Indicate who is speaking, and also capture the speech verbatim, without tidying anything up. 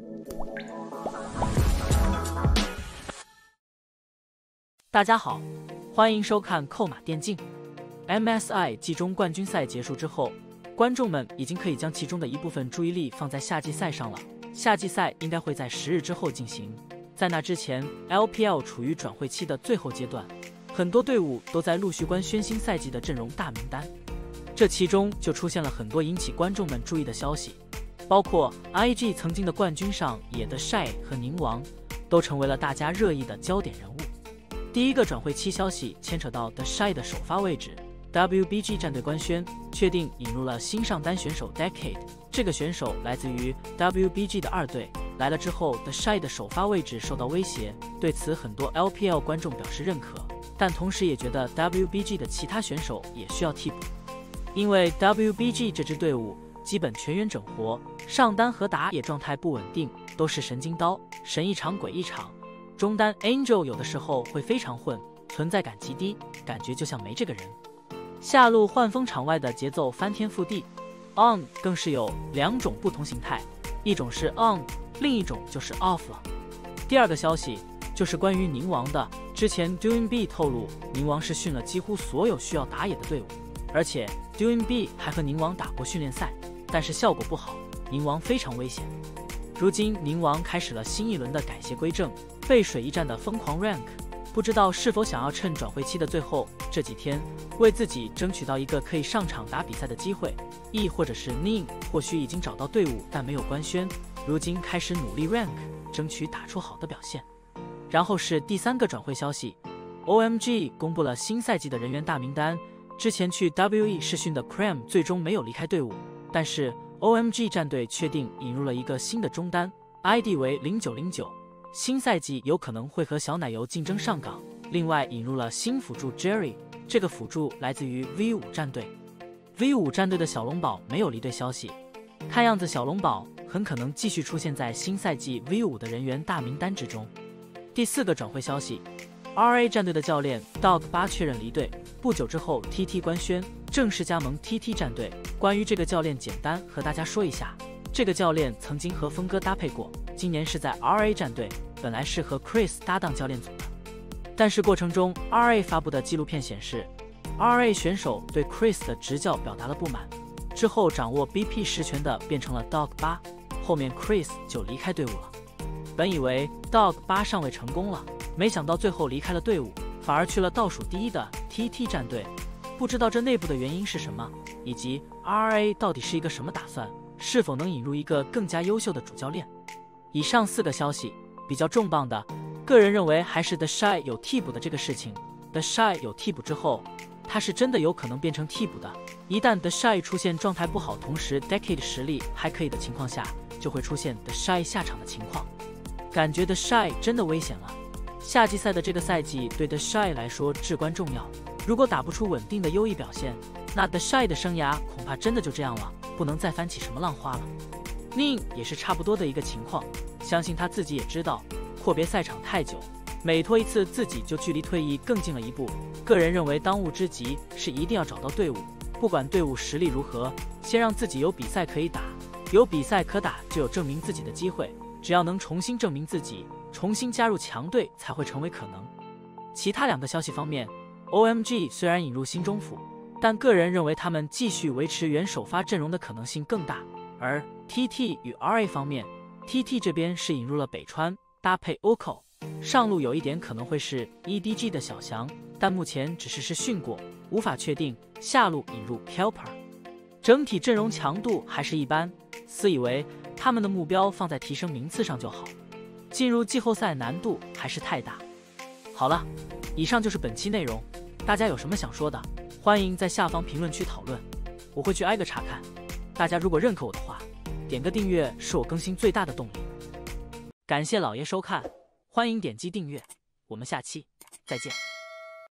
Speaker 1: 大家好，欢迎收看扣马电竞。M S I 季中冠军赛结束之后，观众们已经可以将其中的一部分注意力放在夏季赛上了。夏季赛应该会在十日之后进行，在那之前 ，L P L 处于转会期的最后阶段，很多队伍都在陆续官宣新赛季的阵容大名单。这其中就出现了很多引起观众们注意的消息，包括 I G 曾经的冠军上野的 Shy 和宁王，都成为了大家热议的焦点人物。第一个转会期消息牵扯到 The Shy 的首发位置 ，W B G 战队官宣确定引入了新上单选手 Decade。这个选手来自于 W B G 的二队，来了之后 The Shy 的首发位置受到威胁，对此很多 L P L 观众表示认可，但同时也觉得 W B G 的其他选手也需要替补，因为 W B G 这支队伍基本全员整活，上单和打野状态不稳定，都是神经刀，神一场鬼一场。中单 Angel 有的时候会非常混，存在感极低，感觉就像没这个人。下路换风场外的节奏翻天覆地 ，On 更是有两种不同形态，一种是 On， 另一种就是 Off 了。第二个消息就是关于宁王的，之前 Doing B 透露宁王是训了几乎所有需要打野的队伍，而且 Doing B 还和宁王打过训练赛，但是效果不好，宁王非常危险。如今宁王开始了新一轮的改邪归正，背水一战的疯狂 rank， 不知道是否想要趁转会期的最后这几天为自己争取到一个可以上场打比赛的机会，亦或者是 Ning 或许已经找到队伍但没有官宣，如今开始努力 rank， 争取打出好的表现。然后是第三个转会消息 ，O M G 公布了新赛季的人员大名单，之前去 W E 试训的 Cream 最终没有离开队伍，但是O M G 战队确定引入了一个新的中单 ，I D 为零九零九，新赛季有可能会和小奶油竞争上岗。另外引入了新辅助 Jerry， 这个辅助来自于 V 五 战队。V 五 战队的小龙宝没有离队消息，看样子小龙宝很可能继续出现在新赛季 V 五 的人员大名单之中。第四个转会消息 ，R A 战队的教练 Dog 八确认离队，不久之后 T T 官宣正式加盟 T T 战队。关于这个教练，简单和大家说一下，这个教练曾经和峰哥搭配过，今年是在 R A 战队，本来是和 Chris 搭档教练组的，但是过程中 R A 发布的纪录片显示 ，R A 选手对 Chris 的执教表达了不满，之后掌握 B P 实权的变成了 Dog 八，后面 Chris 就离开队伍了。本以为 Dog 八上位成功了，没想到最后离开了队伍，反而去了倒数第一的 T T 战队。不知道这内部的原因是什么，以及 R A 到底是一个什么打算，是否能引入一个更加优秀的主教练。以上四个消息比较重磅的，个人认为还是 The Shy 有替补的这个事情。The Shy 有替补之后，他是真的有可能变成替补的。一旦 The Shy 出现状态不好，同时 Decade 实力还可以的情况下，就会出现 The Shy 下场的情况。感觉 The Shy 真的危险了。夏季赛的这个赛季对 The Shy 来说至关重要，如果打不出稳定的优异表现，那 The Shy 的生涯恐怕真的就这样了，不能再翻起什么浪花了。Ning 也是差不多的一个情况，相信他自己也知道，阔别赛场太久，每拖一次自己就距离退役更近了一步。个人认为当务之急是一定要找到队伍，不管队伍实力如何，先让自己有比赛可以打，有比赛可打就有证明自己的机会，只要能重新证明自己，重新加入强队才会成为可能。其他两个消息方面， O M G 虽然引入新中辅，但个人认为他们继续维持原首发阵容的可能性更大。而 T T 与 R A 方面， T T 这边是引入了北川搭配 O K O， 上路有一点可能会是 E D G 的小翔，但目前只是试训过，无法确定。下路引入 Kelper， 整体阵容强度还是一般，私以为他们的目标放在提升名次上就好，进入季后赛难度还是太大。好了，以上就是本期内容，大家有什么想说的，欢迎在下方评论区讨论，我会去挨个查看。大家如果认可我的话，点个订阅是我更新最大的动力。感谢老爷收看，欢迎点击订阅，我们下期再见。